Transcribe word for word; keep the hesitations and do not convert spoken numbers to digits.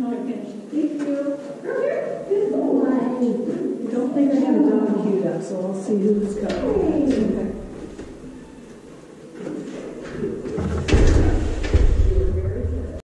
Thank you. I don't think I have a dog queued up, so I'll see who's coming.